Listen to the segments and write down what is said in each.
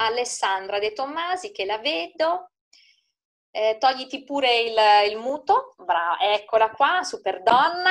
Alessandra De Tommasi, che la vedo. Togliti pure il muto, brava, eccola qua, super donna,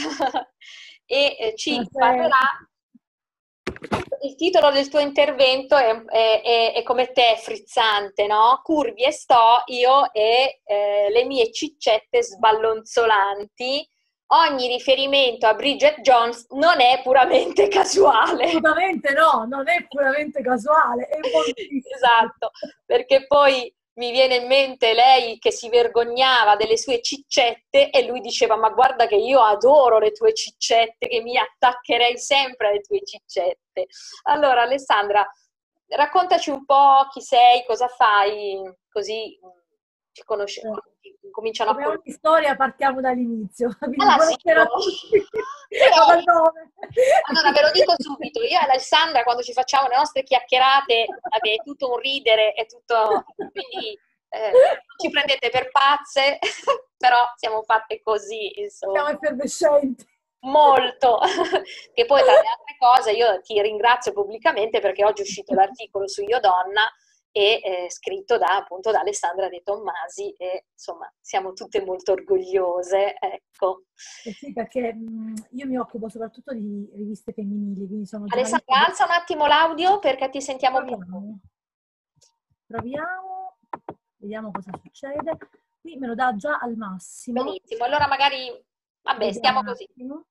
e ci Buonasera. parlerà. Il titolo del tuo intervento è come te, frizzante, no? Curvi e sto, io e le mie ciccette sballonzolanti. Ogni riferimento a Bridget Jones non è puramente casuale. Assolutamente no, non è puramente casuale, è moltissimo. Esatto, perché poi mi viene in mente lei che si vergognava delle sue ciccette e lui diceva: ma guarda che io adoro le tue ciccette, che mi attaccherei sempre alle tue ciccette. Allora Alessandra, raccontaci un po' chi sei, cosa fai, così ci conosciamo, cominciano a Come conoscere. ogni storia partiamo dall'inizio, quindi All'asilo. buonasera a tutti. Però, Ma da dove? allora ve lo dico subito, io e Alessandra quando ci facciamo le nostre chiacchierate, vabbè, è tutto un ridere, è tutto, quindi non ci prendete per pazze, però siamo fatte così, insomma. Siamo effervescenti. Molto, che poi tra le altre cose io ti ringrazio pubblicamente perché oggi è uscito l'articolo su Io Donna e scritto appunto da Alessandra De Tommasi e insomma siamo tutte molto orgogliose, ecco. Eh sì, perché io mi occupo soprattutto di riviste femminili, quindi sono giornalista. Alessandra, alza un attimo l'audio perché ti sentiamo poco. Proviamo, proviamo, vediamo cosa succede. Qui me lo dà già al massimo. Benissimo, allora magari, vabbè, Vediamo stiamo un così. attimo.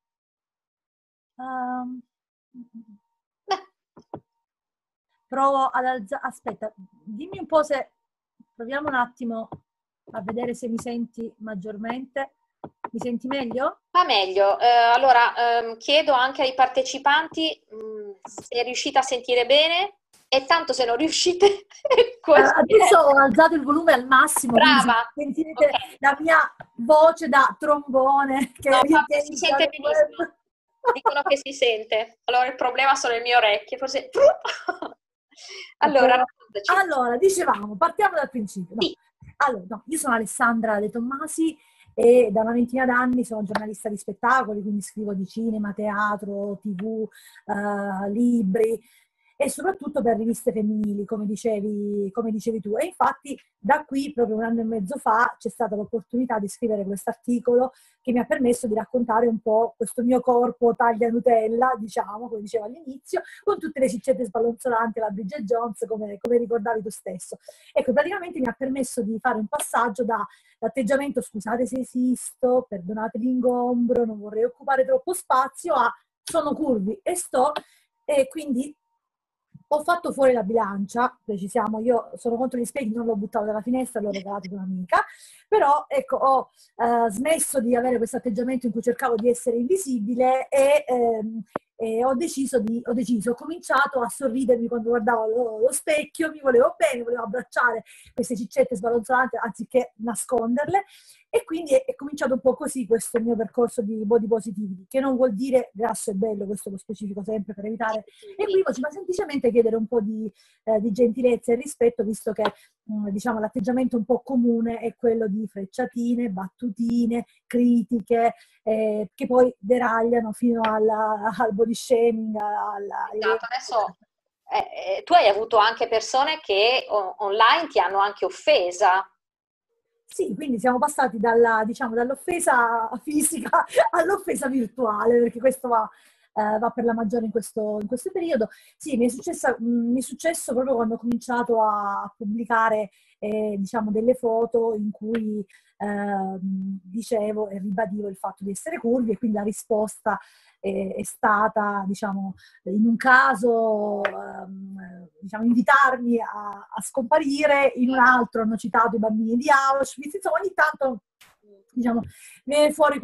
Ehm, Beh, provo ad alzare. Aspetta, dimmi un po' se. Proviamo un attimo a vedere se mi senti maggiormente. Mi senti meglio? va meglio. Allora, chiedo anche ai partecipanti se riuscite a sentire bene e tanto se non riuscite, questo Adesso ho alzato il volume al massimo, quindi se brava. sentirete Ok. la mia voce da trombone No, che proprio si riempia sente il benissimo. web. Dicono che si sente. Allora il problema sono le mie orecchie, forse. Allora, Ecco. raccontaci. Allora, dicevamo, partiamo dal principio. No. Sì, Allora, no, io sono Alessandra De Tommasi e da una ventina d'anni sono giornalista di spettacoli, quindi scrivo di cinema, teatro, TV, libri e soprattutto per riviste femminili, come dicevi tu. E infatti da qui, proprio un anno e mezzo fa, c'è stata l'opportunità di scrivere questo articolo che mi ha permesso di raccontare un po' questo mio corpo taglia Nutella, diciamo, come dicevo all'inizio, con tutte le ciccette sballonzolanti alla Bridget Jones, come ricordavi tu stesso. Ecco, praticamente mi ha permesso di fare un passaggio dall'atteggiamento scusate se esisto, perdonate l'ingombro, non vorrei occupare troppo spazio, a sono curvi e sto, e quindi ho fatto fuori la bilancia, precisiamo, io sono contro gli specchi, non l'ho buttato dalla finestra, l'ho regalato ad un'amica, però ecco, ho smesso di avere questo atteggiamento in cui cercavo di essere invisibile e ho cominciato a sorridermi quando guardavo lo specchio, mi volevo bene, volevo abbracciare queste ciccette sbalonzolanti anziché nasconderle e quindi è cominciato un po' così questo mio percorso di body positivity, che non vuol dire grasso e bello, questo lo specifico sempre per evitare equivoci, ma semplicemente chiedere un po' di gentilezza e rispetto, visto che diciamo, l'atteggiamento un po' comune è quello di frecciatine, battutine, critiche, che poi deragliano fino al body shaming, esatto. Adesso tu hai avuto anche persone che online ti hanno anche offesa. Sì, quindi siamo passati diciamo, dall'offesa fisica all'offesa virtuale, perché questo va per la maggiore in questo periodo. Sì, mi è successo proprio quando ho cominciato a pubblicare diciamo, delle foto in cui dicevo e ribadivo il fatto di essere curvi e quindi la risposta è stata, diciamo, in un caso diciamo, invitarmi a scomparire, in un altro hanno citato i bambini di Auschwitz, insomma ogni tanto diciamo, viene fuori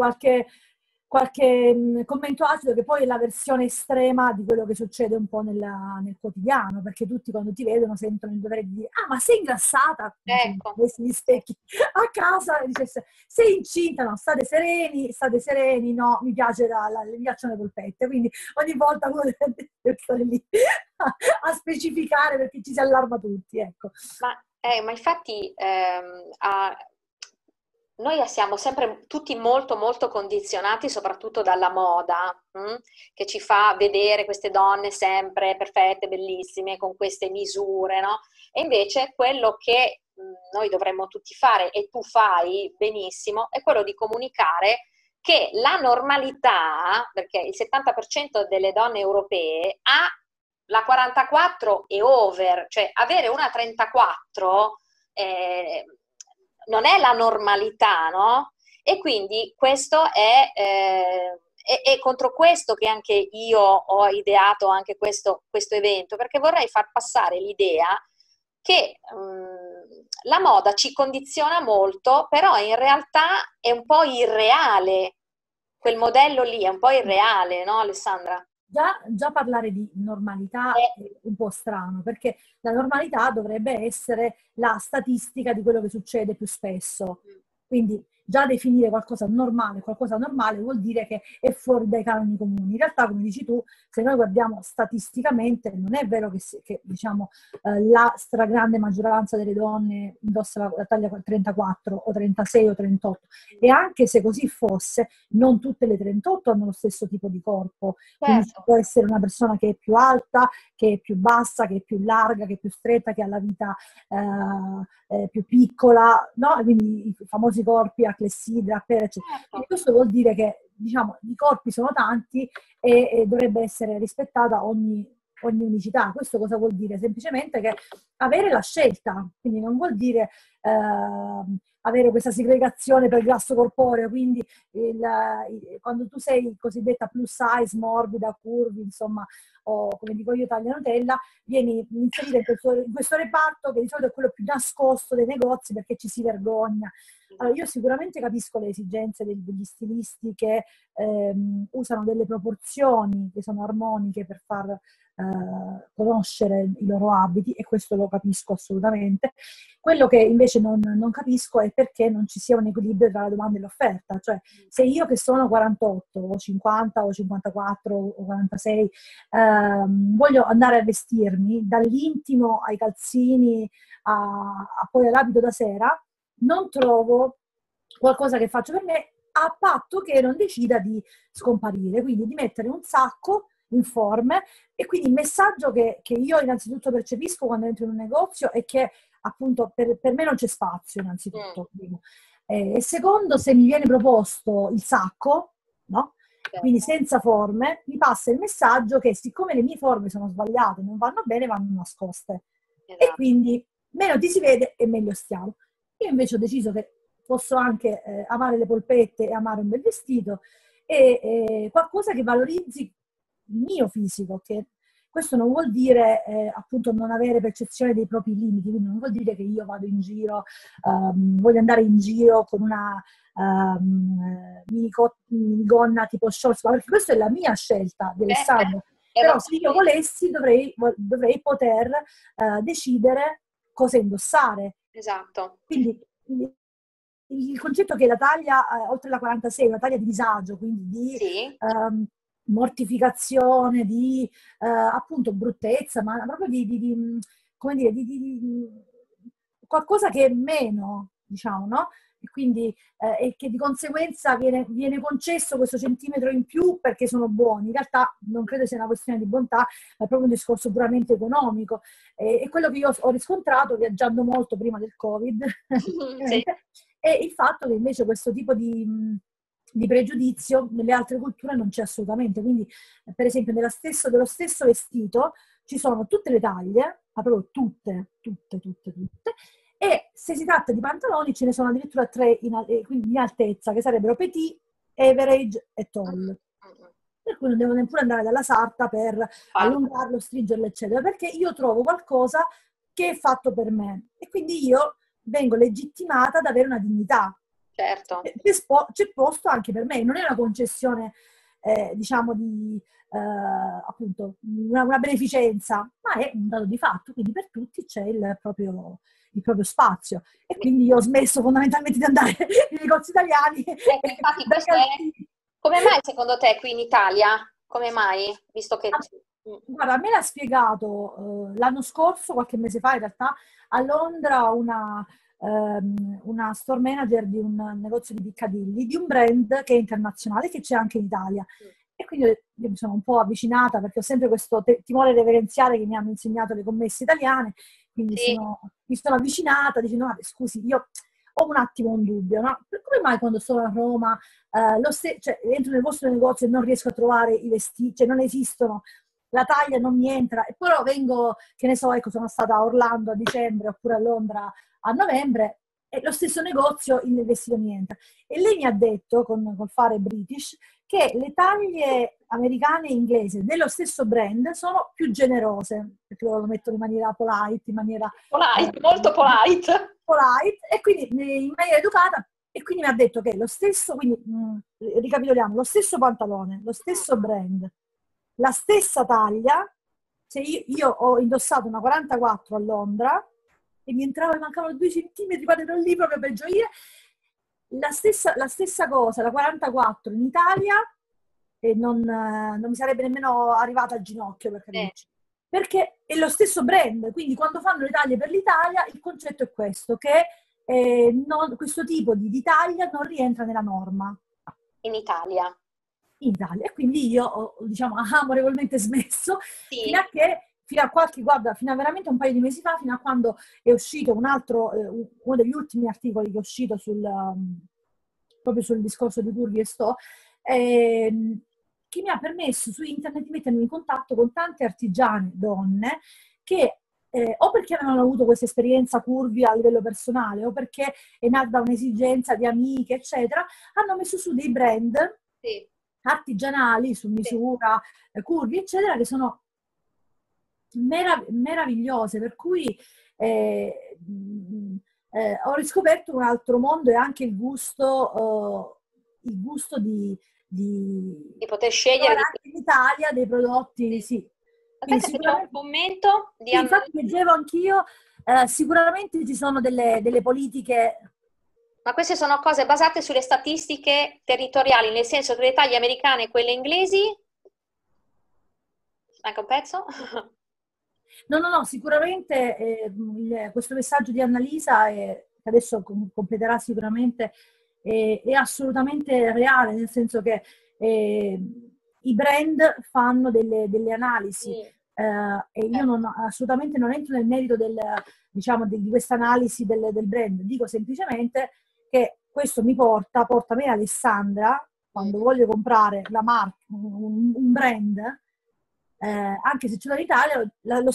qualche commento acido che poi è la versione estrema di quello che succede un po' nel quotidiano, perché tutti quando ti vedono sentono il dovere di dire ah ma sei ingrassata, come se Ecco. avessi gli specchi a casa e dicesse sei incinta, no, state sereni, no, mi piacciono le polpette, quindi ogni volta uno deve stare lì a specificare perché ci si allarma tutti, ecco. Ma infatti noi siamo sempre tutti molto molto condizionati, soprattutto dalla moda, che ci fa vedere queste donne sempre perfette, bellissime, con queste misure, no? E invece quello che noi dovremmo tutti fare, e tu fai benissimo, è quello di comunicare che la normalità, perché il 70% delle donne europee ha la 44 e over, cioè avere una 34 non è la normalità, no? E quindi questo è contro questo che anche io ho ideato anche questo evento, perché vorrei far passare l'idea che la moda ci condiziona molto, però in realtà è un po' irreale, quel modello lì è un po' irreale, no Alessandra? Già parlare di normalità Eh, è un po' strano, perché la normalità dovrebbe essere la statistica di quello che succede più spesso. Quindi già definire qualcosa normale vuol dire che è fuori dai canoni comuni. In realtà, come dici tu, se noi guardiamo statisticamente, non è vero che, diciamo, la stragrande maggioranza delle donne indossa la taglia 34 o 36 o 38. E anche se così fosse, non tutte le 38 hanno lo stesso tipo di corpo. Quindi ci certo. può essere una persona che è più alta, che è più bassa, che è più larga, che è più stretta, che ha la vita più piccola, no? Quindi i famosi corpi a clessidra, eccetera. Quindi Certo. questo vuol dire che, diciamo, i corpi sono tanti e dovrebbe essere rispettata ogni unicità. Questo cosa vuol dire? Semplicemente che avere la scelta, quindi non vuol dire avere questa segregazione per grasso corporeo, quindi quando tu sei cosiddetta plus size, morbida, curvi, insomma, o come dico io, taglia Nutella, vieni inserita in questo reparto che di solito è quello più nascosto dei negozi perché ci si vergogna. Allora, io sicuramente capisco le esigenze degli stilisti che usano delle proporzioni che sono armoniche per far conoscere i loro abiti, e questo lo capisco assolutamente. Quello che invece non capisco è perché non ci sia un equilibrio tra la domanda e l'offerta. Cioè, se io che sono 48 o 50 o 54 o 46 voglio andare a vestirmi dall'intimo ai calzini a poi all'abito da sera, non trovo qualcosa che faccio per me a patto che non decida di scomparire, quindi di mettere un sacco informe. E quindi il messaggio che io innanzitutto percepisco quando entro in un negozio è che appunto per me non c'è spazio Mm, innanzitutto, primo. E secondo, se mi viene proposto il sacco, no? Quindi certo. senza forme, mi passa il messaggio che siccome le mie forme sono sbagliate, non vanno bene, vanno nascoste. E Esatto. quindi meno ti si vede e meglio stiamo. Io invece ho deciso che posso anche amare le polpette e amare un bel vestito e qualcosa che valorizzi il mio fisico, che questo non vuol dire appunto non avere percezione dei propri limiti, quindi non vuol dire che io vado in giro, voglio andare in giro con una minigonna tipo shorts, ma perché questa è la mia scelta di Alessandro. Però se io volessi dovrei poter decidere cosa indossare. Esatto. Quindi il concetto che la taglia oltre la 46 è una taglia di disagio, quindi di Sì, mortificazione, di appunto bruttezza, ma proprio come dire, qualcosa che è meno, diciamo, no? E quindi e che di conseguenza viene concesso questo centimetro in più perché sono buoni. In realtà non credo sia una questione di bontà, ma è proprio un discorso puramente economico. E quello che io ho riscontrato viaggiando molto prima del Covid, sì, è il fatto che invece questo tipo di pregiudizio nelle altre culture non c'è assolutamente. Quindi, per esempio, dello stesso vestito ci sono tutte le taglie, ma proprio tutte, tutte, tutte, tutte, e se si tratta di pantaloni ce ne sono addirittura tre quindi in altezza, che sarebbero petit, average e tall. Per cui non devo neppure andare dalla sarta per infatti, allungarlo, stringerlo, eccetera, perché io trovo qualcosa che è fatto per me e quindi io vengo legittimata ad avere una dignità. certo. C'è posto anche per me, non è una concessione, diciamo, appunto, una beneficenza, ma è un dato di fatto, quindi per tutti c'è il proprio spazio. E quindi io ho smesso fondamentalmente di andare nei negozi italiani Infatti dai questo è... calzini. Come mai secondo te qui in Italia? Come mai? Visto che... Mm, Guarda, a me l'ha spiegato l'anno scorso, qualche mese fa in realtà, a Londra una store manager di un negozio di Piccadilly, di un brand che è internazionale, che c'è anche in Italia. E quindi io mi sono un po' avvicinata perché ho sempre questo timore reverenziale che mi hanno insegnato le commesse italiane, quindi Sì. mi sono avvicinata dicendo, scusi, io ho un attimo un dubbio, no? Come mai quando sono a Roma, cioè, entro nel vostro negozio e non riesco a trovare i vestiti, cioè non esistono, la taglia non mi entra, e però vengo, che ne so, ecco, sono stata a Orlando a dicembre oppure a Londra a novembre e lo stesso negozio il vestito mi entra. E lei mi ha detto, col fare British, che le taglie americane e inglesi dello stesso brand sono più generose, perché loro lo mettono in maniera polite, in maniera Polite, molto polite. polite, e quindi in maniera educata, e quindi mi ha detto che lo stesso, quindi ricapitoliamo, lo stesso pantalone, lo stesso brand, la stessa taglia, se io ho indossato una 44 a Londra e mi entrava e mancavano 2 centimetri, guarda, ero lì proprio per gioire, la stessa cosa, la 44 in Italia, e non mi sarebbe nemmeno arrivata al ginocchio, per capirci. Perché è lo stesso brand, quindi quando fanno le taglie per l'Italia il concetto è questo, che questo tipo di taglia non rientra nella norma. In Italia. In Italia. E quindi io ho, diciamo, amorevolmente smesso, Sì. fino a veramente un paio di mesi fa, fino a quando è uscito uno degli ultimi articoli che è uscito proprio sul discorso di Curvy e Sto, che mi ha permesso su internet di mettermi in contatto con tante artigiane donne che o perché avevano avuto questa esperienza Curvy a livello personale o perché è nata da un'esigenza di amiche, eccetera, hanno messo su dei brand artigianali su misura, Curvy, eccetera, che sono meravigliose, per cui ho riscoperto un altro mondo e anche il gusto di poter scegliere anche in Italia dei prodotti, sì. Aspetta che c'è un commento di sì, infatti leggevo anch'io, sicuramente ci sono delle politiche. Ma queste sono cose basate sulle statistiche territoriali, nel senso che le taglie americane e quelle inglesi... Anche un pezzo? No, sicuramente questo messaggio di Annalisa, che adesso completerà sicuramente, è assolutamente reale, nel senso che i brand fanno delle analisi e io assolutamente non entro nel merito diciamo, di questa analisi del brand, dico semplicemente che questo porta a me, Alessandra, quando voglio comprare la marca, un brand, anche se ce l'ho in Italia, la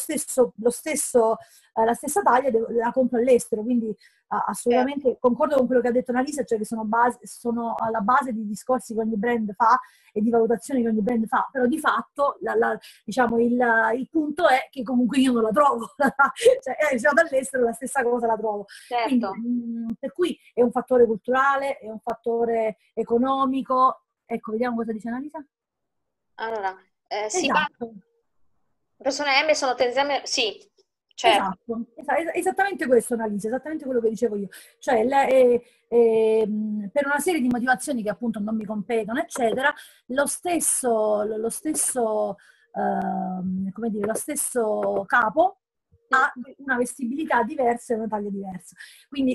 stessa taglia la compro all'estero, quindi assolutamente concordo con quello che ha detto Annalisa, cioè che sono alla base di discorsi che ogni brand fa e di valutazioni che ogni brand fa, però di fatto diciamo, il punto è che comunque io non la trovo, cioè se vado all'estero la stessa cosa la trovo. Certo. Quindi, per cui è un fattore culturale, è un fattore economico. Ecco, vediamo cosa dice Annalisa. Allora, Esatto. Persone M sono tendenzialmente... Sì, certo. Esatto, esattamente questo, Annalisa, esattamente quello che dicevo io. Cioè, per una serie di motivazioni che appunto non mi competono, eccetera, lo stesso capo ha una vestibilità diversa e una taglia diversa. Quindi,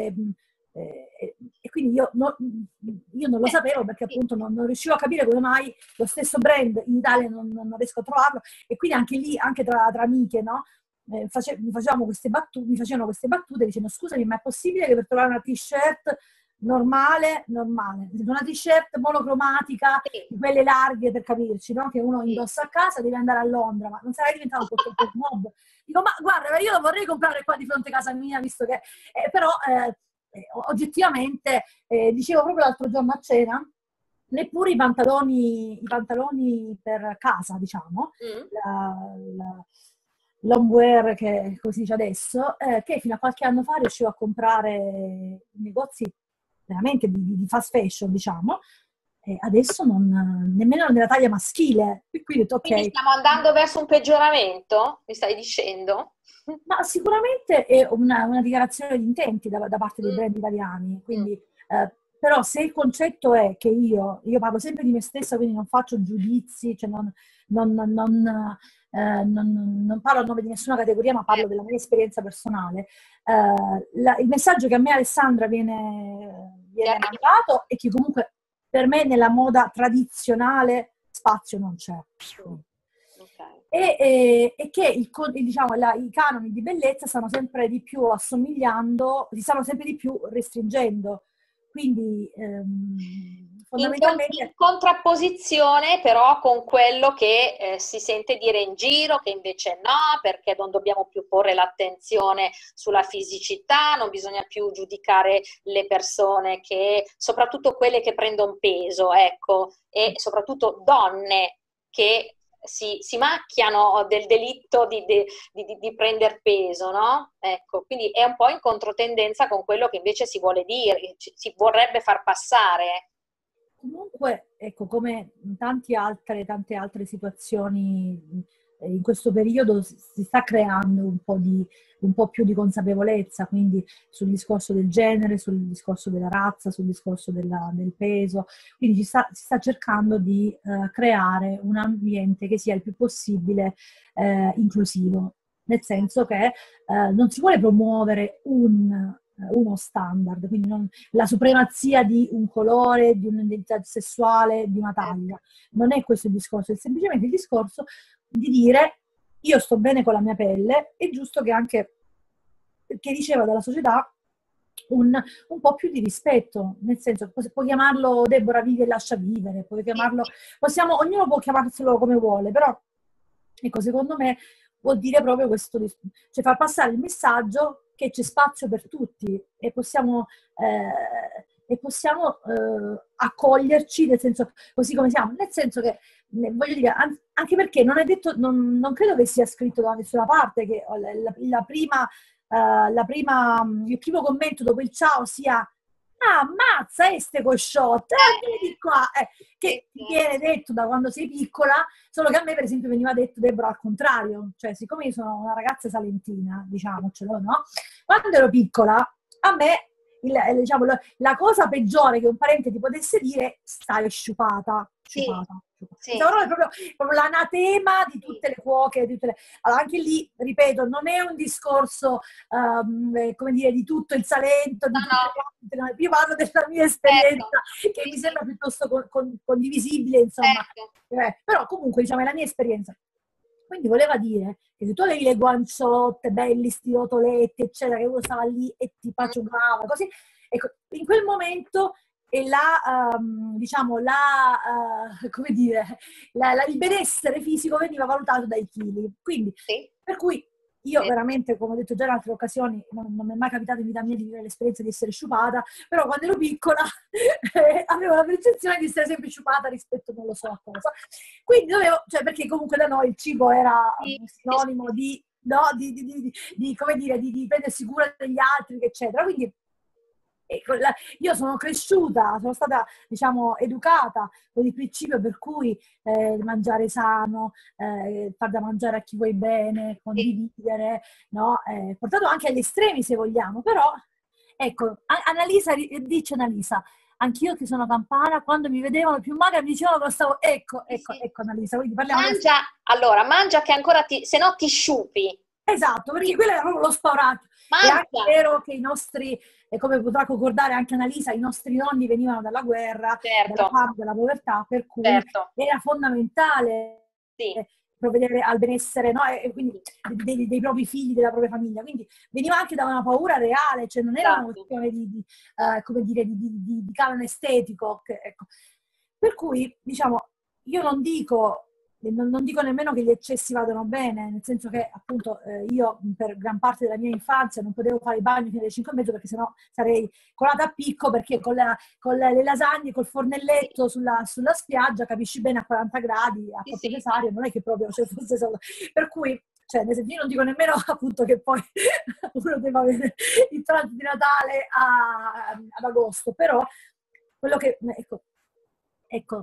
e quindi io non lo sapevo perché appunto non riuscivo a capire come mai lo stesso brand in Italia non riesco a trovarlo, e quindi anche lì, anche tra amiche, no? Mi facevano queste battute dicendo: scusami, ma è possibile che per trovare una t-shirt normale, una t-shirt monocromatica, di quelle larghe, per capirci, no? Che uno indossa a casa, deve andare a Londra, ma non sarai diventato un po' troppo snob? Dico, ma guarda, io lo vorrei comprare qua di fronte a casa mia, visto che... però oggettivamente, dicevo proprio l'altro giorno a cena, neppure i pantaloni per casa, diciamo, l'homewear, che come si dice adesso, che fino a qualche anno fa riuscivo a comprare in negozi veramente di fast fashion, diciamo, e adesso nemmeno nella taglia maschile. E quindi ho detto, ok. Quindi stiamo andando verso un peggioramento, mi stai dicendo? Ma sicuramente è una dichiarazione di intenti da parte dei brand italiani, quindi, però se il concetto è che io parlo sempre di me stessa, quindi non faccio giudizi, cioè non parlo a nome di nessuna categoria, ma parlo della mia esperienza personale. Il messaggio che a me, Alessandra, viene mandato è che comunque per me nella moda tradizionale spazio non c'è. Okay. E che diciamo, i canoni di bellezza stanno sempre di più assomigliando, si stanno sempre di più restringendo. Quindi fondamentalmente... In contrapposizione però con quello che si sente dire in giro, che invece no, perché non dobbiamo più porre l'attenzione sulla fisicità, non bisogna più giudicare le persone, soprattutto quelle che prendono peso, ecco, e soprattutto donne che si macchiano del delitto di prendere peso, no? Ecco, quindi è un po' in controtendenza con quello che invece si vuole dire, si vorrebbe far passare. Comunque, ecco, come in tante altre situazioni, in questo periodo si sta creando un po' più di consapevolezza, quindi sul discorso del genere, sul discorso della razza, sul discorso del peso. Quindi si sta cercando di creare un ambiente che sia il più possibile inclusivo, nel senso che non si vuole promuovere uno standard, quindi la supremazia di un colore, di un'identità sessuale, di una taglia. Non è questo il discorso, è semplicemente il discorso di dire io sto bene con la mia pelle, è giusto che anche che riceva dalla società un po' più di rispetto, nel senso che puoi chiamarlo Deborah vivi e lascia vivere, puoi chiamarlo, ognuno può chiamarselo come vuole, però ecco, secondo me vuol dire proprio questo, cioè far passare il messaggio che c'è spazio per tutti e possiamo accoglierci, nel senso, così come siamo, nel senso che, voglio dire, anche perché non è detto, non credo che sia scritto da nessuna parte che il primo commento dopo il ciao sia ammazza este cosciotte, vedi qua, che ti viene detto da quando sei piccola, solo che a me per esempio veniva detto Deborah al contrario, cioè siccome io sono una ragazza salentina, diciamocelo, no? Quando ero piccola, a me diciamo, la cosa peggiore che un parente ti potesse dire stai sciupata. Sciupata. Sì. È proprio l'anatema di tutte le cuoche. Allora, anche lì, ripeto, non è un discorso come dire, di tutto il Salento, io parlo della mia esperienza, che mi sembra piuttosto condivisibile, insomma. Però comunque, diciamo, è la mia esperienza. Quindi voleva dire che se tu avevi le guanciotte, belli, sti rotoletti, eccetera, che uno stava lì e ti paciugava, così, ecco, in quel momento come dire, il benessere fisico veniva valutato dai chili. Quindi, per cui io veramente, come ho detto già in altre occasioni, non mi è mai capitato in vita mia di vivere l'esperienza di essere sciupata, però quando ero piccola avevo la percezione di essere sempre sciupata rispetto non lo so a cosa. Quindi cioè perché comunque da noi il cibo era un sinonimo di come dire, di prendersi cura degli altri, eccetera. Quindi io sono cresciuta, sono stata, diciamo, educata con il principio per cui mangiare sano, far da mangiare a chi vuoi bene, condividere, no? Portato anche agli estremi se vogliamo, però ecco, Annalisa, dice Annalisa, anch'io che sono campana, quando mi vedevano più magra mi dicevano che stavo, ecco Annalisa, quindi parliamo mangia che ancora se no ti sciupi. Esatto, perché quello era proprio lo spaurato. È anche vero che i nostri, come potrà concordare anche Annalisa, i nostri nonni venivano dalla guerra, dalla fame, dalla povertà, per cui era fondamentale provvedere al benessere, no? E quindi dei propri figli, della propria famiglia. Quindi veniva anche da una paura reale, cioè non era una questione di canone estetico. Ecco. Per cui, diciamo, io non dico nemmeno che gli eccessi vadano bene, nel senso che appunto io per gran parte della mia infanzia non potevo fare il bagno fino alle 5 e mezzo perché sennò sarei colata a picco, perché con le lasagne, col fornelletto sulla spiaggia, capisci bene, a 40 gradi, a porto cesareo, non è che proprio fosse solo... Per cui, cioè, nel senso, io non dico nemmeno appunto che poi uno deve avere il pranzo di Natale ad agosto, però quello che... Ecco.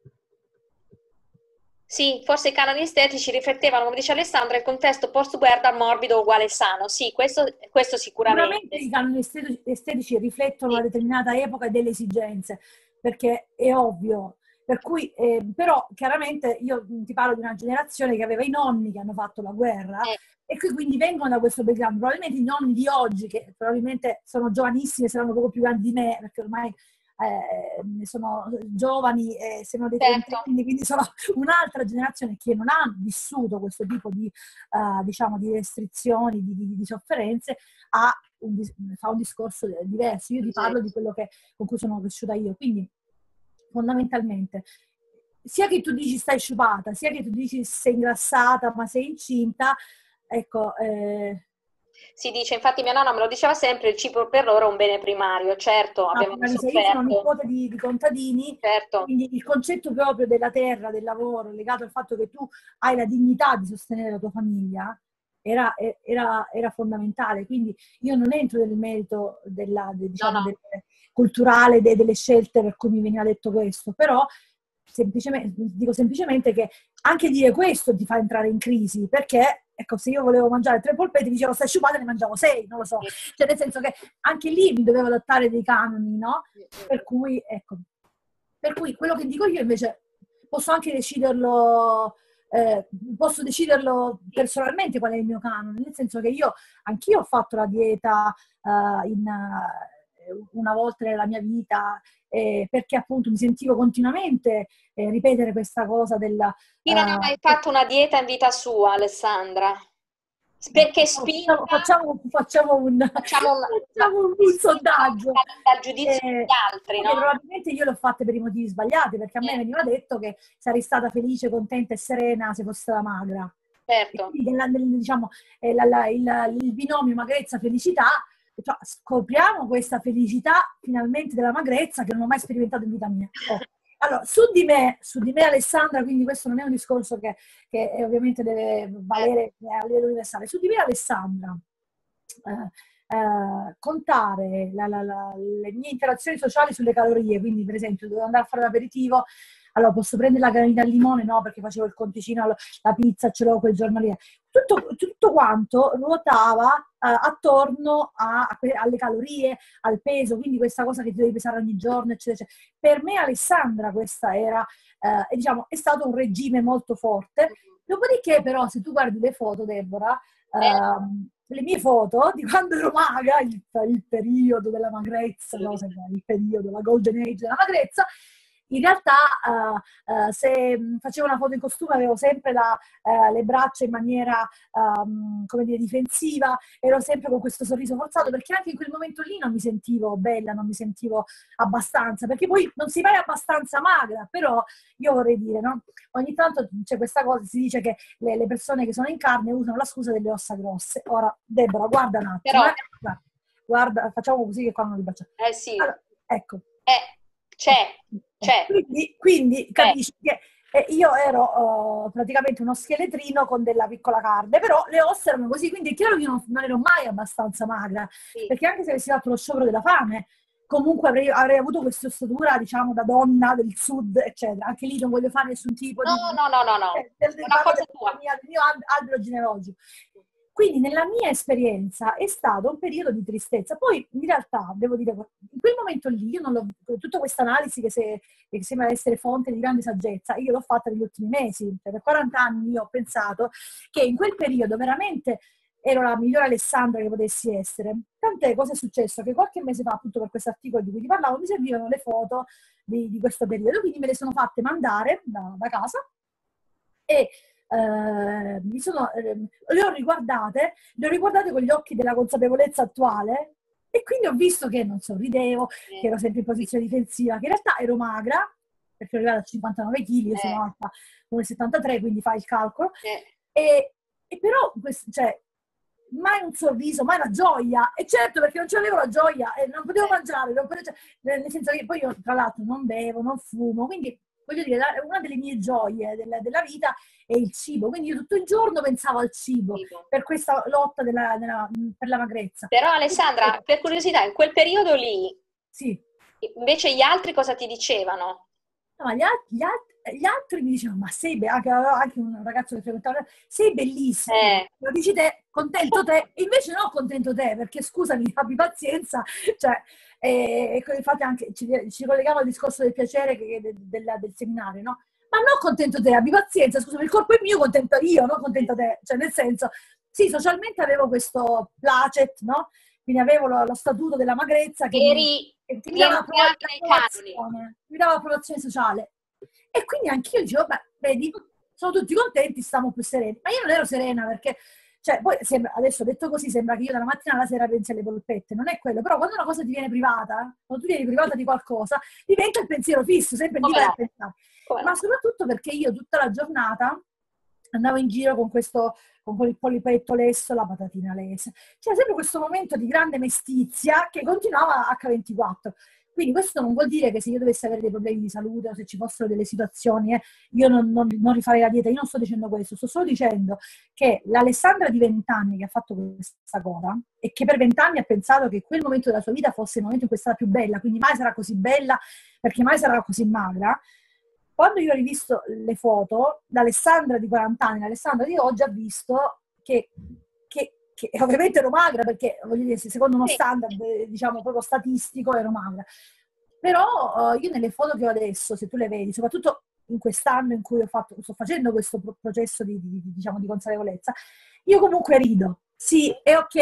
Sì, forse i canoni estetici riflettevano, come dice Alessandra, il contesto post-guerra morbido uguale sano. Sì, questo sicuramente. Sicuramente i canoni estetici riflettono una determinata epoca e delle esigenze, perché è ovvio Per cui, però chiaramente io ti parlo di una generazione che aveva i nonni che hanno fatto la guerra e che quindi vengono da questo background. Probabilmente i nonni di oggi, che probabilmente sono giovanissimi, saranno poco più grandi di me, perché ormai sono giovani, sono dei Certo. trentenni, quindi sono un'altra generazione che non ha vissuto questo tipo di, diciamo, di restrizioni, di sofferenze, fa un discorso diverso. Io ti parlo di quello con cui sono cresciuta io, quindi fondamentalmente sia che tu dici stai sciupata, sia che tu dici sei ingrassata ma sei incinta, ecco. Si dice, infatti mia nonna me lo diceva sempre, il cibo per loro è un bene primario, certo, abbiamo Io sono sofferto, nipote di contadini, certo, quindi il concetto proprio della terra, del lavoro, legato al fatto che tu hai la dignità di sostenere la tua famiglia, era fondamentale. Quindi io non entro nel merito diciamo, no. culturale delle scelte per cui mi veniva detto questo, però dico semplicemente che anche dire questo ti fa entrare in crisi, perché ecco, se io volevo mangiare 3 polpette, dicevo stai sciupata, ne mangiavo 6, non lo so. Cioè, nel senso che anche lì mi dovevo adattare dei canoni, no? Per cui, ecco, per cui quello che dico io invece posso anche deciderlo, posso deciderlo personalmente qual è il mio canone, nel senso che anch'io ho fatto la dieta una volta nella mia vita, perché appunto mi sentivo continuamente ripetere questa cosa della... Chi non ha mai fatto una dieta in vita sua, Alessandra? Perché spinta, facciamo facciamo un spinta sondaggio. dal giudizio degli altri, no? Probabilmente io l'ho fatta per i motivi sbagliati, perché a me veniva detto che sarei stata felice, contenta e serena se fossi stata magra. E Certo. quindi diciamo, il binomio magrezza-felicità, cioè, scopriamo questa felicità finalmente della magrezza che non ho mai sperimentato in vita mia. Allora, su di me Alessandra, quindi questo non è un discorso che ovviamente deve valere a livello universale. Su di me Alessandra, contare le mie interazioni sociali sulle calorie, quindi per esempio devo andare a fare l'aperitivo, allora posso prendere la granita al limone? No, perché facevo il conticino, la pizza, ce l'avevo quel giorno lì. Tutto quanto ruotava attorno alle calorie, al peso, quindi questa cosa che ti devi pesare ogni giorno, eccetera, eccetera. Per me Alessandra questa era, diciamo, è stato un regime molto forte. Dopodiché però se tu guardi le foto, Deborah, le mie foto di quando ero magra, il periodo della magrezza, no? Il periodo, la golden age della magrezza, in realtà se facevo una foto in costume avevo sempre le braccia in maniera, come dire, difensiva, ero sempre con questo sorriso forzato, perché anche in quel momento lì non mi sentivo bella, non mi sentivo abbastanza, perché poi non si vai abbastanza magra, però io vorrei dire, no? Ogni tanto c'è questa cosa, si dice che le persone che sono in carne usano la scusa delle ossa grosse. Ora, Deborah, guarda un attimo, guarda, facciamo così che qua non li baciamo. Sì. Allora, ecco. C'è. Quindi capisci che io ero praticamente uno scheletrino con della piccola carne, però le ossa erano così, quindi è chiaro che io non ero mai abbastanza magra, perché anche se avessi fatto lo sciopero della fame, comunque avrei avuto questa ossatura, diciamo, da donna del sud, eccetera. Anche lì non voglio fare nessun tipo No. È una cosa tua. del mio albero genealogico. Quindi nella mia esperienza è stato un periodo di tristezza. Poi in realtà, devo dire, in quel momento lì, io non l'ho, tutta questa analisi che sembra essere fonte di grande saggezza, io l'ho fatta negli ultimi mesi. Cioè, per 40 anni io ho pensato che in quel periodo veramente ero la migliore Alessandra che potessi essere. Tant'è, cosa è successo? Che qualche mese fa, appunto per questo articolo di cui ti parlavo, mi servivano le foto di questo periodo, quindi me le sono fatte mandare da casa e le ho riguardate con gli occhi della consapevolezza attuale, e quindi ho visto che non sorridevo, che ero sempre in posizione difensiva, che in realtà ero magra, perché ero arrivata a 59 kg, io sono alta 1,73, quindi fai il calcolo, e però cioè, mai un sorriso, mai una gioia, e certo perché non c'avevo la gioia e non potevo mangiare, nel senso che poi io tra l'altro non bevo, non fumo, quindi voglio dire, una delle mie gioie della vita è il cibo, quindi io tutto il giorno pensavo al cibo, per questa lotta per la magrezza. Però Alessandra, per curiosità, in quel periodo lì, sì, invece gli altri cosa ti dicevano? No, gli altri, gli altri mi dicevano, ma sei anche un ragazzo che frequentava, sei bellissimo, lo dici te, contento te, e invece no, contento te, perché scusami, abbi pazienza, cioè, infatti anche ci colleghiamo al discorso del piacere del seminario, no? Ma non contento te, abbi pazienza, scusami, il corpo è mio, contento io, non contento te, cioè nel senso, sì, socialmente avevo questo placet, no? Quindi avevo lo statuto della magrezza che mi dava l'approvazione, mi dava l'approvazione sociale. E quindi anch'io dicevo, beh, vedi, sono tutti contenti, stiamo più sereni. Ma io non ero serena perché, cioè, poi sembra, adesso detto così, sembra che io dalla mattina alla sera pensi alle polpette, non è quello. Però quando una cosa ti viene privata, quando tu vieni privata di qualcosa, diventa il pensiero fisso, sempre lì per pensare. Ma soprattutto perché io tutta la giornata andavo in giro con il polipetto lesso, la patatina lesa. C'era sempre questo momento di grande mestizia che continuava H24. Quindi questo non vuol dire che se io dovessi avere dei problemi di salute o se ci fossero delle situazioni, io non rifarei la dieta. Io non sto dicendo questo, sto solo dicendo che l'Alessandra di 20 anni che ha fatto questa cosa e che per 20 anni ha pensato che quel momento della sua vita fosse il momento in cui è stata più bella, quindi mai sarà così bella perché mai sarà così magra. Quando io ho rivisto le foto, l'Alessandra di 40 anni, l'Alessandra di oggi ha visto che ovviamente ero magra perché, voglio dire, secondo uno standard, diciamo, proprio statistico ero magra. Però io nelle foto che ho adesso, se tu le vedi, soprattutto in quest'anno in cui sto facendo questo processo diciamo, di consapevolezza, io comunque rido. Sì, è ok,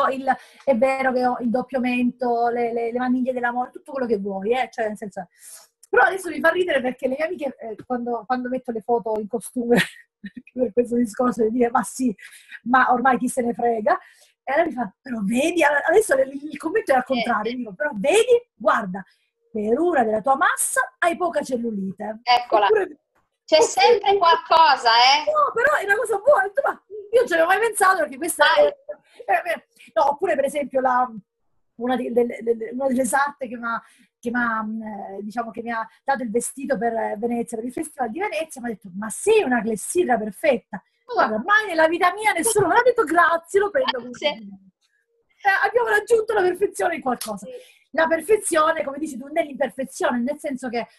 è vero che ho il doppio mento, le maniglie dell'amore, tutto quello che vuoi, cioè nel senso... Però adesso mi fa ridere perché le mie amiche, quando metto le foto in costume, per questo discorso di dire, ma sì, ma ormai chi se ne frega, e allora mi fa, però vedi, adesso il commento è al contrario, dico, però vedi, guarda, per una della tua massa hai poca cellulite. Eccola. C'è sempre qualcosa, No, però è una cosa buona, ma io non ci avevo mai pensato perché questa no, oppure per esempio una delle sarte che mi ha dato il vestito per Venezia, per il Festival di Venezia, mi ha detto, ma sei una clessidra perfetta. Guarda, mai nella vita mia nessuno mi ha detto grazie, lo prendo così. Abbiamo raggiunto la perfezione in qualcosa. Sì. La perfezione, come dici tu, nell'imperfezione, nel senso che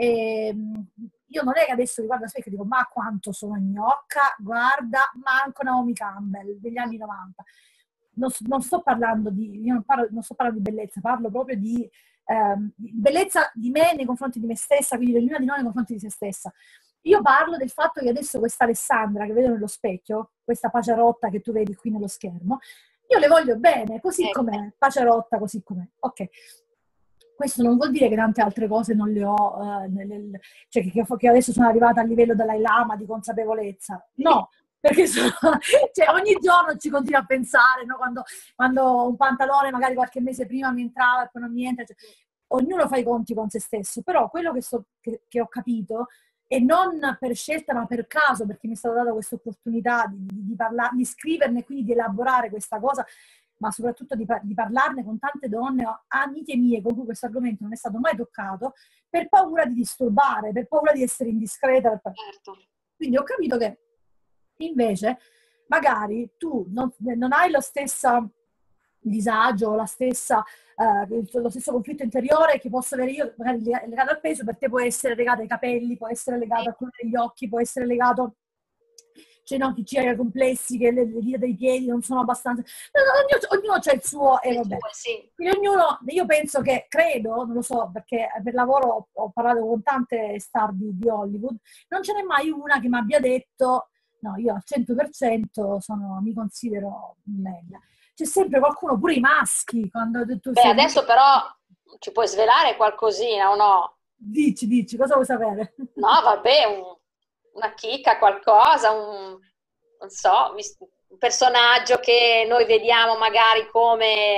io non è che adesso mi guardo allo specchio e dico, ma quanto sono gnocca, guarda, manco Naomi Campbell degli anni 90. Non sto parlando non sto parlando di bellezza, parlo proprio di bellezza di me nei confronti di me stessa, quindi dell'una di noi nei confronti di se stessa. Io parlo del fatto che adesso questa Alessandra che vedo nello specchio, questa paciarotta che tu vedi qui nello schermo, io le voglio bene, così com'è, paciarotta così com'è. Ok. Questo non vuol dire che tante altre cose non le ho, cioè che adesso sono arrivata al livello Dalai Lama di consapevolezza. No, perché cioè, ogni giorno ci continuo a pensare, no? Quando un pantalone magari qualche mese prima mi entrava e poi non mi entra, cioè, ognuno fa i conti con se stesso, però quello che ho capito, e non per scelta ma per caso, perché mi è stata data questa opportunità di scriverne e quindi di elaborare questa cosa, ma soprattutto di parlarne con tante donne, amiche mie con cui questo argomento non è stato mai toccato, per paura di disturbare, per paura di essere indiscreta. Certo. Quindi ho capito che invece magari tu non hai lo stesso disagio, lo stesso conflitto interiore che posso avere io, magari legato al peso, per te può essere legato ai capelli, può essere legato al colore degli occhi, può essere legato, cioè no, chi c'è complessi, che le dita dei piedi non sono abbastanza, ognuno c'ha il suo e vabbè. Sì. Quindi ognuno, io penso che, credo, non lo so, perché per lavoro ho parlato con tante star di Hollywood, non ce n'è mai una che mi abbia detto no, io al 100% mi considero meglio. C'è sempre qualcuno, pure i maschi, quando tu sei... adesso però ci puoi svelare qualcosina o no? Dici, cosa vuoi sapere? No, vabbè, una chicca, qualcosa, non so, un personaggio che noi vediamo magari come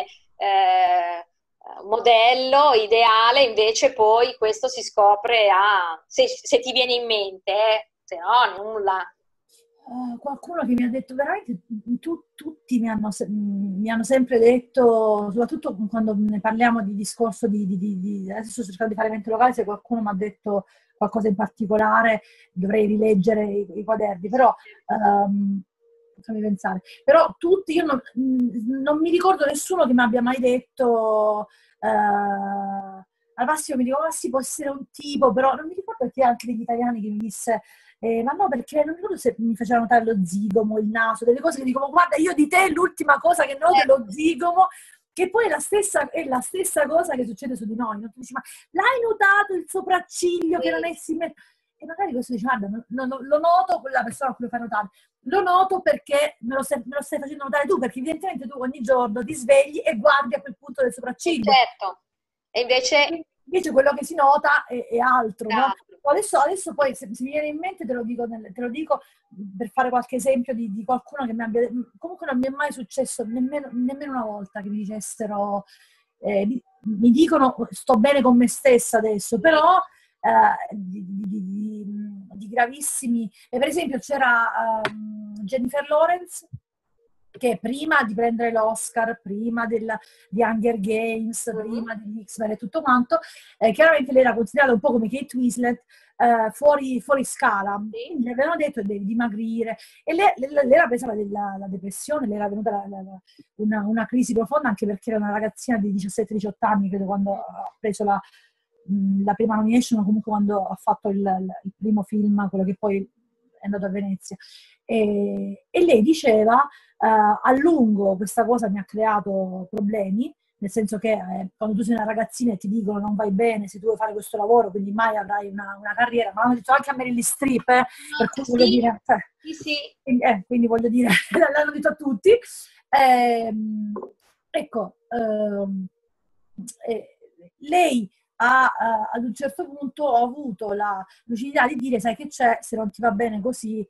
modello ideale, invece poi questo si scopre se ti viene in mente, se no, nulla. Qualcuno che mi ha detto veramente, tutti mi hanno sempre detto, soprattutto quando ne parliamo di discorso adesso sto cercando di fare mente locale, se qualcuno mi ha detto qualcosa in particolare dovrei rileggere i quaderni, però fammi pensare, però tutti, io non mi ricordo nessuno che mi abbia mai detto al massimo mi dico, ma sì, può essere un tipo, però non mi ricordo ricordo che anche degli italiani che mi disse ma no, perché non ricordo se mi faceva notare lo zigomo, il naso, delle cose che dicono guarda, io di te l'ultima cosa che noto è lo zigomo, che poi è la stessa cosa che succede su di noi. No? Tu dici, ma l'hai notato il sopracciglio che non è simmetrico? E magari questo dice, guarda, lo noto, quella persona a cui lo fai notare, lo noto perché me lo stai facendo notare tu, perché evidentemente tu ogni giorno ti svegli e guardi a quel punto del sopracciglio. Certo. E invece quello che si nota è altro, no? altro. Adesso poi, se mi viene in mente, te lo dico per fare qualche esempio di qualcuno che mi abbia... Comunque non mi è mai successo nemmeno una volta che mi dicessero... mi dicono sto bene con me stessa adesso, però di gravissimi... E per esempio c'era Jennifer Lawrence, che prima di prendere l'Oscar, prima di Hunger Games, prima di X-Men e tutto quanto, chiaramente lei era considerata un po' come Kate Winslet, fuori scala. Quindi le avevano detto che devi dimagrire. E lei era presa la depressione, le era venuta una crisi profonda, anche perché era una ragazzina di 17-18 anni, credo, quando ha preso la prima nomination, o comunque quando ha fatto il primo film, quello che poi è andato a Venezia. E lei diceva a lungo questa cosa mi ha creato problemi, nel senso che quando tu sei una ragazzina e ti dicono non vai bene se tu vuoi fare questo lavoro, quindi mai avrai una carriera, ma l'hanno detto anche a Meryl Streep, per cui voglio dire, sì. Quindi voglio dire, l'hanno detto a tutti. Ecco, lei ad un certo punto ha avuto la lucidità di dire, sai che c'è, se non ti va bene così,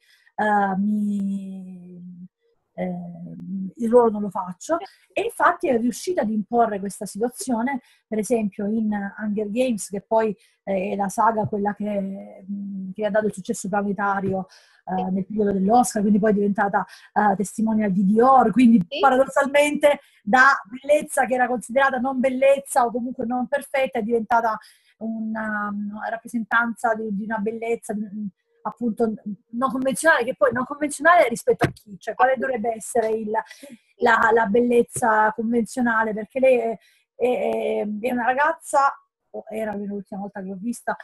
il ruolo non lo faccio, e infatti è riuscita ad imporre questa situazione, per esempio in Hunger Games, che poi è la saga quella che ha dato il successo planetario nel periodo dell'Oscar, quindi poi è diventata testimonial di Dior, quindi paradossalmente da bellezza che era considerata non bellezza o comunque non perfetta è diventata una rappresentanza di una bellezza appunto non convenzionale, che poi non convenzionale rispetto a chi? Cioè quale dovrebbe essere la bellezza convenzionale? Perché lei è una ragazza, o era l'ultima volta che l'ho vista,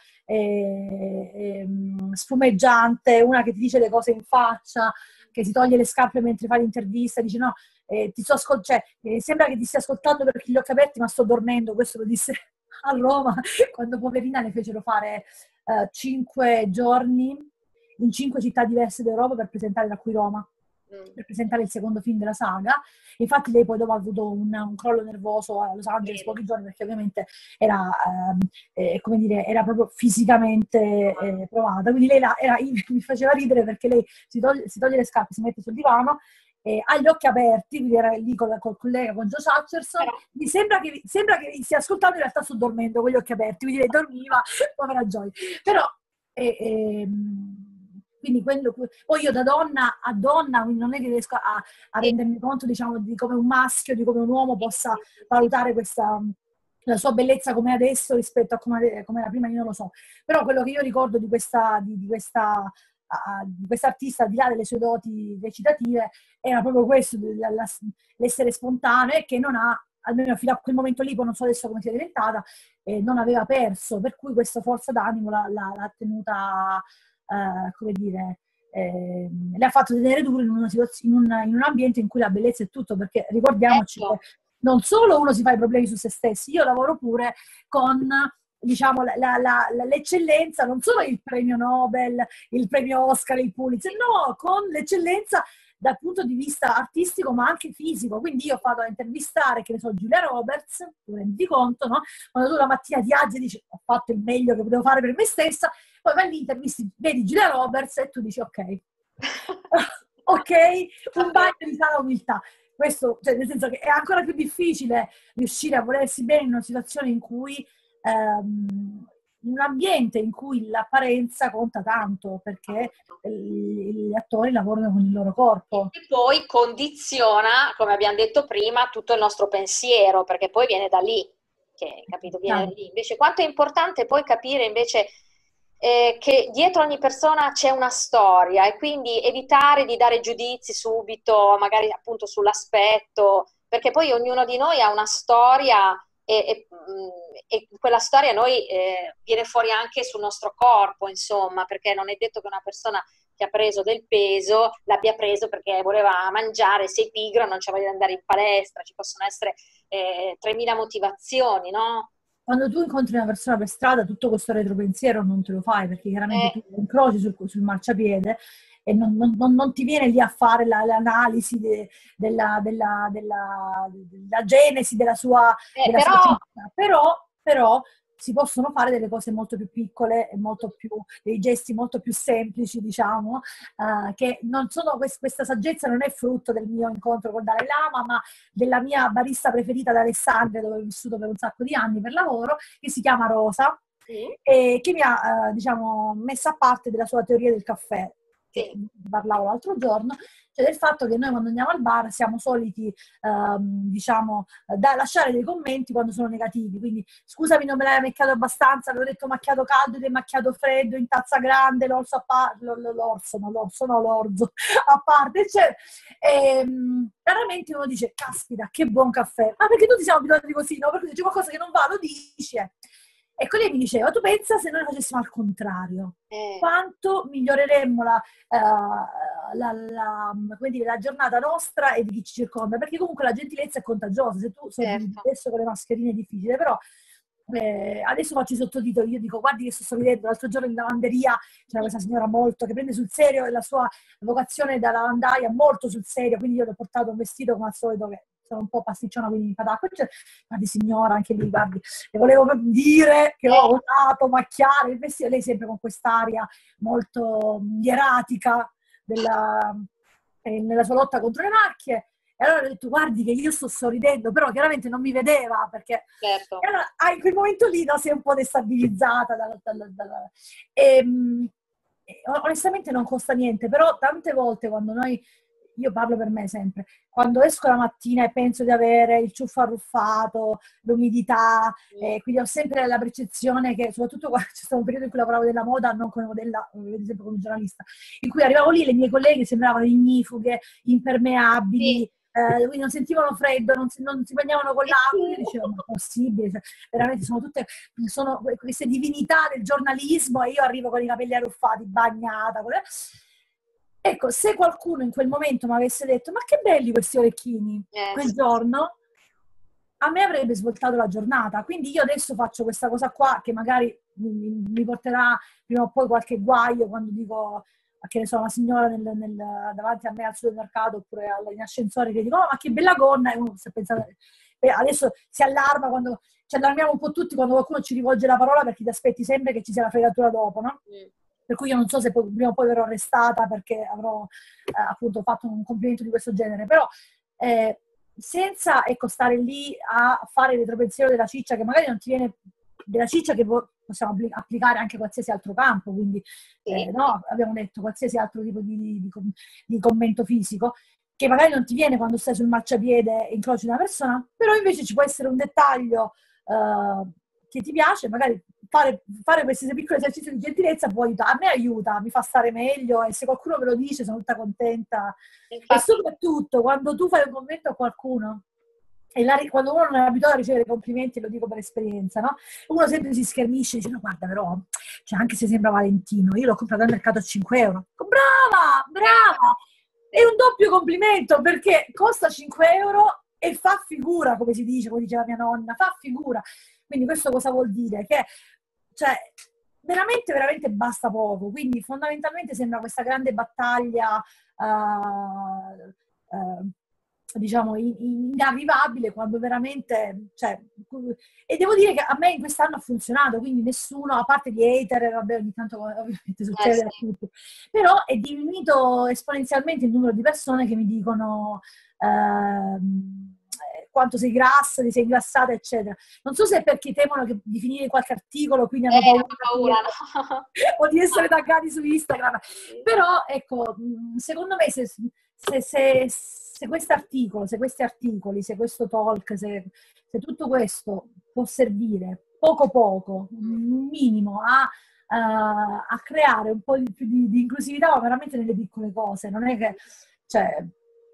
sfumeggiante, una che ti dice le cose in faccia, che si toglie le scarpe mentre fa l'intervista, dice no, sembra che ti stia ascoltando perché gli occhi aperti, ma sto dormendo. Questo lo disse a Roma, quando poverina le fecero fare 5 giorni in 5 città diverse d'Europa per presentare, da cui Roma, per presentare il secondo film della saga. Infatti lei poi dopo ha avuto un crollo nervoso a Los Angeles pochi giorni, perché ovviamente era, come dire, era proprio fisicamente provata. Quindi lei mi faceva ridere perché lei si toglie le scarpe, si mette sul divano, ha gli occhi aperti, quindi era lì col collega, con Josh Hutcherson, mi sembra che stia ascoltando, in realtà sto dormendo con gli occhi aperti, quindi lei dormiva, povera Joy. Però quindi poi io da donna a donna, quindi non è che riesco a rendermi conto, diciamo, di come un maschio, di come un uomo possa valutare la sua bellezza come adesso rispetto a come era prima, io non lo so. Però quello che io ricordo di questa artista, al di là delle sue doti recitative, era proprio questo, l'essere spontaneo, e che non ha, almeno fino a quel momento lì, poi non so adesso come sia diventata, non aveva perso, per cui questa forza d'animo l'ha tenuta, come dire, le ha fatto tenere duro in un ambiente in cui la bellezza è tutto, perché ricordiamoci che non solo uno si fa i problemi su se stessi, io lavoro pure con, diciamo, l'eccellenza, non solo il premio Nobel, il premio Oscar, il Pulitzer, no, con l'eccellenza dal punto di vista artistico ma anche fisico. Quindi io vado a intervistare, che ne so, Giulia Roberts, tu rendi conto, no? Quando tu la mattina ti alzi e dici ho fatto il meglio che potevo fare per me stessa, poi vai lì, intervisti, vedi Giulia Roberts e tu dici ok, ok, un bagno di sana umiltà. Questo, cioè, nel senso che è ancora più difficile riuscire a volersi bene in una situazione in cui in un ambiente in cui l'apparenza conta tanto, perché gli attori lavorano con il loro corpo. E poi condiziona, come abbiamo detto prima, tutto il nostro pensiero, perché poi viene da lì, capito? Viene da lì. Invece quanto è importante poi capire invece che dietro ogni persona c'è una storia, e quindi evitare di dare giudizi subito, magari appunto sull'aspetto, perché poi ognuno di noi ha una storia e quella storia a noi viene fuori anche sul nostro corpo, insomma, perché non è detto che una persona che ha preso del peso l'abbia preso perché voleva mangiare, sei pigro, non c'è voglia di andare in palestra, ci possono essere 3.000 motivazioni, no? Quando tu incontri una persona per strada, tutto questo retropensiero non te lo fai, perché chiaramente Eh, tu lo incroci sul marciapiede e non ti viene lì a fare l'analisi della genesi della sua però città. Però si possono fare delle cose molto più piccole e dei gesti molto più semplici, diciamo, che non sono, questa saggezza non è frutto del mio incontro con Dalai Lama, ma della mia barista preferita ad Alessandria, dove ho vissuto per un sacco di anni per lavoro, che si chiama Rosa, sì, e che mi ha, diciamo, messa a parte della sua teoria del caffè, che sì. parlavo l'altro giorno, cioè del fatto che noi quando andiamo al bar siamo soliti, diciamo, lasciare dei commenti quando sono negativi, quindi scusami non me l'hai macchiato abbastanza, avevo detto macchiato caldo ed è macchiato freddo, in tazza grande, l'orso a parte, l'orzo a parte, cioè, raramente uno dice, caspita, che buon caffè, ma perché tutti siamo abituati così, no? Perché c'è qualcosa che non va, lo dici. Ecco, lei mi diceva, tu pensa se noi facessimo al contrario, Eh, quanto miglioreremmo come dire, la giornata nostra e di chi ci circonda, perché comunque la gentilezza è contagiosa, se tu sorridi, certo. adesso con le mascherine è difficile, però adesso faccio i sottotitoli, io dico guardi che sto sorridendo, l'altro giorno in lavanderia c'era questa signora molto, che prende sul serio la sua vocazione da lavandaia, molto sul serio, quindi io le ho portato un vestito come al solito, che sono un po' pasticciona, quindi mi fa d'acqua, cioè, guardi signora, anche lì, guardi, le volevo dire che ho usato macchiare il vestito, lei sempre con quest'aria molto ieratica nella sua lotta contro le macchie. E allora ho detto, guardi che io sto sorridendo, però chiaramente non mi vedeva perché... E Certo. allora in quel momento lì no, sei un po' destabilizzata. E, onestamente non costa niente, però tante volte quando io parlo per me sempre, quando esco la mattina e penso di avere il ciuffo arruffato, l'umidità, quindi ho sempre la percezione che, soprattutto quando c'è stato un periodo in cui lavoravo della moda, non come modella, ad esempio come giornalista, in cui arrivavo lì, le mie colleghe sembravano ignifughe, impermeabili, Sì. quindi non sentivano freddo, non si bagnavano con l'acqua. Io dicevo, ma è possibile? Cioè, veramente sono queste divinità del giornalismo e io arrivo con i capelli arruffati, bagnata. Ecco, se qualcuno in quel momento mi avesse detto, ma che belli questi orecchini, quel Sì. giorno, a me avrebbe svoltato la giornata. Quindi io adesso faccio questa cosa qua che magari mi porterà prima o poi qualche guaio quando dico che ne so, una signora davanti a me al supermercato oppure in ascensore che dico, oh, ma che bella gonna, e uno si pensa, adesso si allarma quando ci allarmiamo un po' tutti quando qualcuno ci rivolge la parola perché ti aspetti sempre che ci sia la fregatura dopo, no? Per cui io non so se poi, prima o poi verrò arrestata perché avrò appunto fatto un complimento di questo genere, però senza ecco, stare lì a fare il retropensiero della ciccia che magari non ti viene della ciccia che possiamo applicare anche a qualsiasi altro campo, quindi Sì. no, abbiamo detto qualsiasi altro tipo di commento fisico, che magari non ti viene quando stai sul marciapiede e incroci una persona, però invece ci può essere un dettaglio che ti piace, magari fare questi piccoli esercizi di gentilezza può aiutare, a me aiuta, mi fa stare meglio e se qualcuno me lo dice sono tutta contenta. E Infatti, soprattutto quando tu fai un commento a qualcuno, quando uno non è abituato a ricevere complimenti, lo dico per esperienza, no? Uno sempre si schermisce e dice, no guarda però, cioè, anche se sembra Valentino, io l'ho comprato al mercato a 5 euro. Brava, brava! È un doppio complimento perché costa 5 euro e fa figura, come si dice, come diceva mia nonna, fa figura. Quindi questo cosa vuol dire? Che cioè, veramente, veramente basta poco. Quindi fondamentalmente sembra questa grande battaglia diciamo inarrivabile quando veramente cioè, e devo dire che a me in quest'anno ha funzionato, quindi nessuno, a parte gli hater, vabbè ogni tanto ovviamente succede a sì. tutti, però è diminuito esponenzialmente il numero di persone che mi dicono quanto sei grassa, sei ingrassata, eccetera. Non so se è perché temono di finire qualche articolo, quindi hanno paura Ho paura, no? o di essere taggati su Instagram. Però, ecco, secondo me se questo articolo, se questi articoli, se questo talk, se tutto questo può servire poco poco, un minimo, a creare un po' di più di inclusività, ma veramente nelle piccole cose. Non è che, cioè,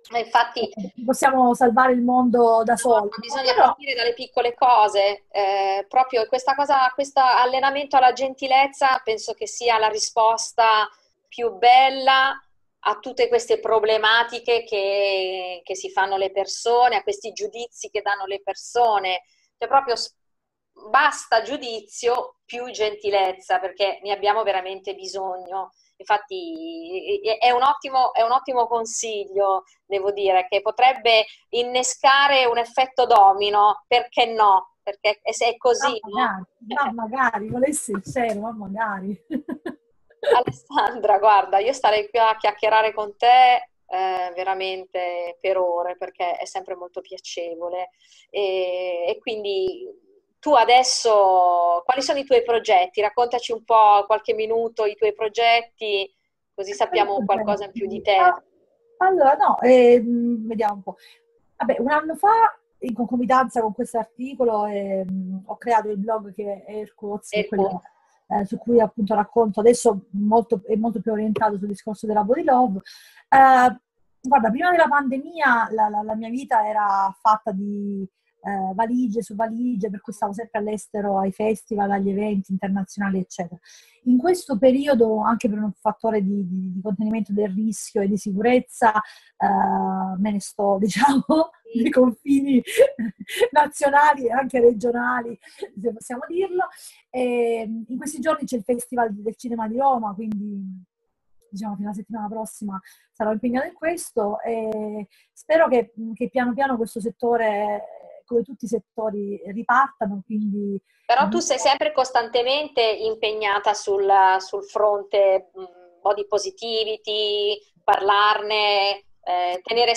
Infatti, possiamo salvare il mondo da no, soli. ma bisogna Però, partire dalle piccole cose. Proprio questa cosa, questo allenamento alla gentilezza penso che sia la risposta più bella a tutte queste problematiche che si fanno le persone, a questi giudizi che danno le persone. Cioè proprio basta giudizio più gentilezza, perché ne abbiamo veramente bisogno. Infatti è un ottimo consiglio, devo dire, che potrebbe innescare un effetto domino, perché no? Perché se è così, no? ma magari, volessi il cielo, ma magari. Alessandra, guarda, io starei qui a chiacchierare con te veramente per ore perché è sempre molto piacevole. E quindi tu adesso, quali sono i tuoi progetti? Raccontaci un po', qualche minuto, i tuoi progetti, così sappiamo qualcosa in più di te. Allora, no, vediamo un po'. Vabbè, un anno fa, in concomitanza con questo articolo, ho creato il blog che è Air Quotes, che è Ecco, quello su cui appunto racconto adesso è molto più orientato sul discorso della body love. Guarda, prima della pandemia la mia vita era fatta di valigie su valigie, per cui stavo sempre all'estero, ai festival, agli eventi internazionali, eccetera. In questo periodo, anche per un fattore di contenimento del rischio e di sicurezza, me ne sto, diciamo, nei confini nazionali e anche regionali, se possiamo dirlo. E in questi giorni c'è il Festival del Cinema di Roma, quindi diciamo fino alla settimana prossima sarò impegnata in questo e spero che piano piano questo settore, come tutti i settori, ripartano, quindi però tu sei sempre costantemente impegnata sul fronte body positivity, parlarne, tenere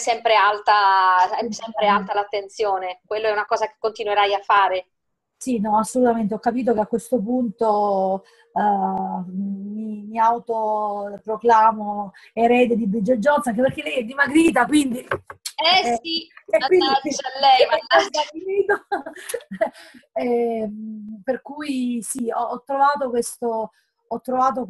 sempre alta l'attenzione. Quello è una cosa che continuerai a fare. sì, no, assolutamente. Ho capito che a questo punto mi autoproclamo erede di Bridget Jones, anche perché lei è dimagrita, quindi... Eh sì, e quindi mannaggia a lei, è mannaggia. stabilito. Per cui sì, ho trovato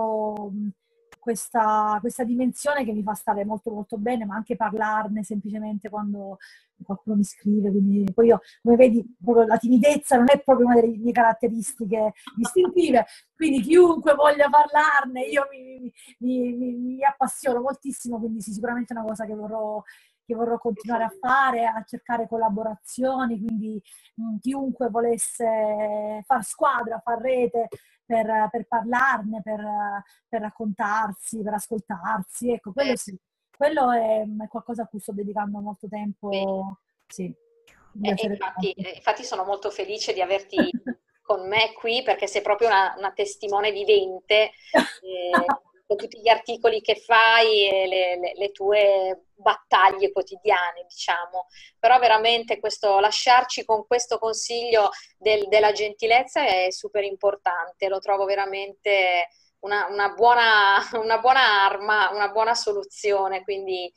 questa dimensione che mi fa stare molto molto bene, ma anche parlarne semplicemente quando qualcuno mi scrive. Quindi, poi io, come vedi, proprio la timidezza non è proprio una delle mie caratteristiche distintive, quindi chiunque voglia parlarne, io mi appassiono moltissimo, quindi sì, sicuramente è una cosa che vorrò continuare a fare, a cercare collaborazioni, quindi chiunque volesse far squadra, far rete per parlarne, per raccontarsi, per ascoltarsi, ecco, quello sì, quello è qualcosa a cui sto dedicando molto Bene. tempo, sì, mi piacerebbe Infatti, molto. infatti sono molto felice di averti con me qui perché sei proprio una testimone vivente con tutti gli articoli che fai e le tue battaglie quotidiane, diciamo. Però veramente lasciarci con questo consiglio della gentilezza è super importante, lo trovo veramente una buona arma, una buona soluzione, quindi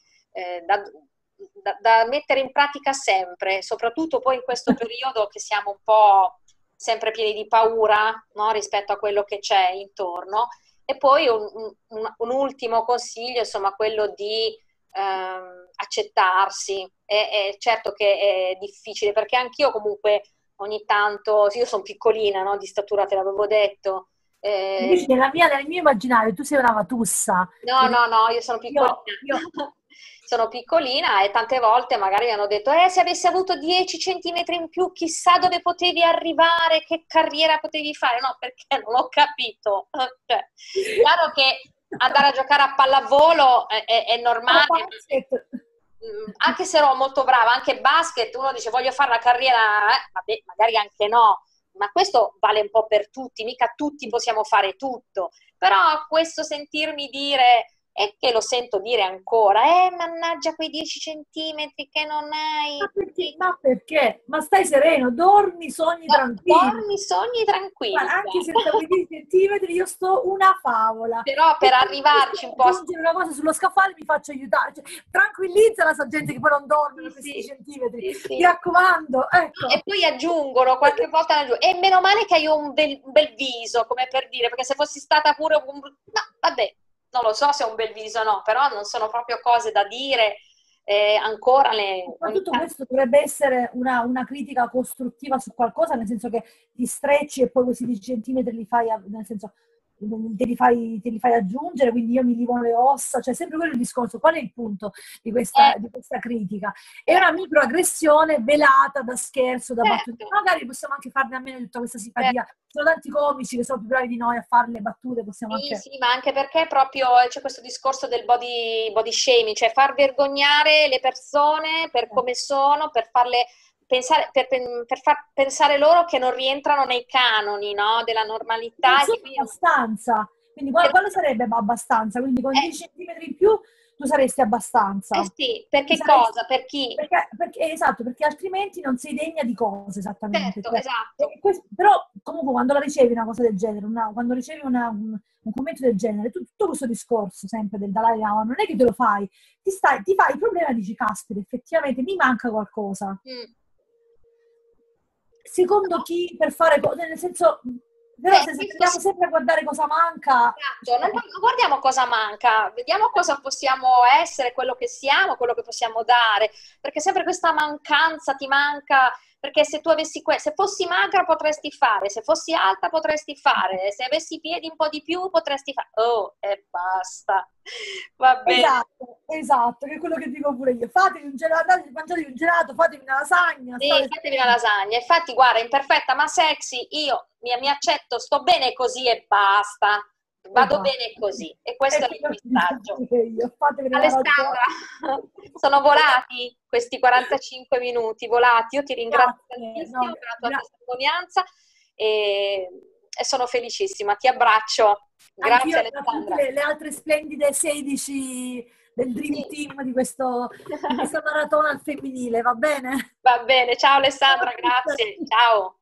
da mettere in pratica sempre, soprattutto poi in questo periodo che siamo un po' sempre pieni di paura, no, rispetto a quello che c'è intorno. E poi un ultimo consiglio, insomma, quello di accettarsi. È certo che è difficile, perché anch'io comunque ogni tanto, io sono piccolina, no, di statura, te l'avevo detto. Invece nel mio immaginario tu sei una matussa. No, no, no, io sono piccolina. Io Sono piccolina e tante volte magari mi hanno detto, se avessi avuto 10 centimetri in più, chissà dove potevi arrivare, che carriera potevi fare. No, perché non ho capito. Cioè, chiaro che andare a giocare a pallavolo è oh, normale, basket. anche se ero molto brava, anche basket, uno dice voglio fare la carriera, vabbè, magari anche no, ma questo vale un po' per tutti, mica tutti possiamo fare tutto, però questo sentirmi dire, e che lo sento dire ancora, mannaggia quei 10 centimetri che non hai, Ma perché? Ma perché? Ma stai sereno, dormi, sogni tranquillo. dormi, sogni tranquilli, Guarda, anche senza guarda. quei 10 centimetri io sto una favola. Però E per se dovessi arrivarci un po' aggiungere una cosa sullo scaffale mi faccio aiutare. Cioè, tranquillizza la gente che poi non dorme sì, per questi sì, centimetri. sì, Mi sì. raccomando, ecco. E poi aggiungono, qualche volta aggiungono, e meno male che hai un bel viso, come per dire, perché se fossi stata pure no, vabbè, non lo so se è un bel viso o no, però non sono proprio cose da dire, ancora Ma tutto questo dovrebbe essere una critica costruttiva su qualcosa, nel senso che ti strecci e poi questi 10 centimetri li fai, nel senso, te li fai aggiungere, quindi io mi livo le ossa, cioè sempre quello il discorso. Qual è il punto di questa critica? È una microaggressione velata da scherzo, da battute. certo, Magari possiamo anche farne a meno di tutta questa simpatia. certo. Ci sono tanti comici che sono più bravi di noi a fare le battute, possiamo Sì, anche... sì, ma anche perché proprio c'è questo discorso del body shaming, cioè far vergognare le persone per come sono, per farle pensare, per far pensare loro che non rientrano nei canoni, no, della Non normalità e sono che quindi abbastanza. Quindi per- quale sarebbe abbastanza? Quindi con eh, 10 centimetri in più tu saresti abbastanza. sì, per Tu che saresti- cosa? Per chi? esatto, perché altrimenti non sei degna di cose esattamente. Certo, Cioè, esatto. però comunque quando la ricevi una cosa del genere, quando ricevi un commento del genere, tutto questo discorso sempre del Dalai Lama, non è che te lo fai, ti fai il problema e dici, caspita, effettivamente mi manca qualcosa. Mm. Secondo chi per fare cose, nel senso, però se Questo andiamo sì. sempre a guardare cosa manca, Esatto, non guardiamo cosa manca, vediamo cosa possiamo essere, quello che siamo, quello che possiamo dare, perché sempre questa mancanza ti manca, perché se tu avessi se fossi magra potresti fare, se fossi alta potresti fare, se avessi i piedi un po' di più potresti fare. Oh, e basta. Va bene. esatto, che è quello che dico pure io. Fatevi un gelato, mangiatevi un gelato, fatevi una lasagna, Sì, state fatevi la sereni. lasagna. Infatti, guarda, imperfetta ma sexy, io mi accetto, sto bene così e basta. E Vado basta. bene così. E questo E è il quello che dico messaggio. pure io. Fatevi una Alessandra, ragione. sono volati questi 45 minuti, volati. Io ti ringrazio Grazie. No, tantissimo per la tua testimonianza e sono felicissima. Ti abbraccio. anch'io Grazie a tutte Alessandra. le altre splendide 16 del Dream Sì. Team di questa maratona al femminile, va bene? Va bene, ciao Ciao a Alessandra, tutte. grazie. Ciao.